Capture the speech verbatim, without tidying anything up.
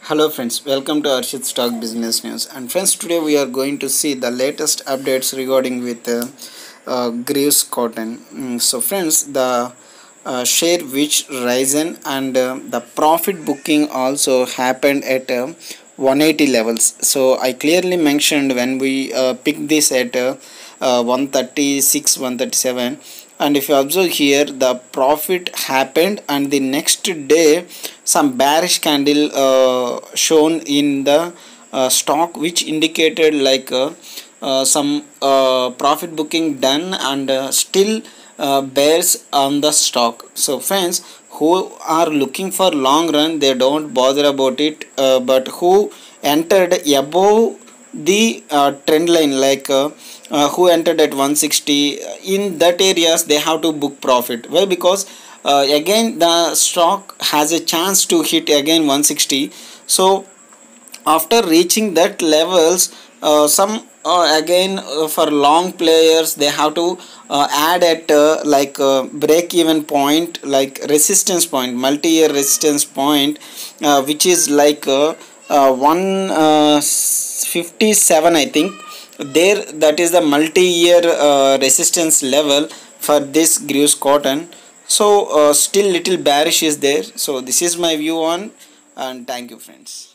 Hello friends, welcome to Arshid Stock Business News. And friends, today we are going to see the latest updates regarding with uh, uh, Greaves Cotton. Mm, so friends, the uh, share which risen and uh, the profit booking also happened at uh, one eighty levels. So I clearly mentioned when we uh, picked this at uh, uh, one thirty-six, one thirty-seven, and if you observe here the profit happened and the next day some bearish candle uh, shown in the uh, stock, which indicated like uh, uh, some uh, profit booking done and uh, still uh, bears on the stock. So friends who are looking for long run, they don't bother about it, uh, but who entered above the uh, trend line, like uh, uh, who entered at one sixty, in that areas they have to book profit. Well, because uh, again the stock has a chance to hit again one sixty. So after reaching that levels, uh, some uh, again uh, for long players they have to uh, add at uh, like uh, break even point, like resistance point, multi-year resistance point, uh, which is like uh, uh, one fifty-seven, I think. There, that is the multi-year uh, resistance level for this Greaves Cotton. So uh, still little bearish is there. So this is my view on, and thank you friends.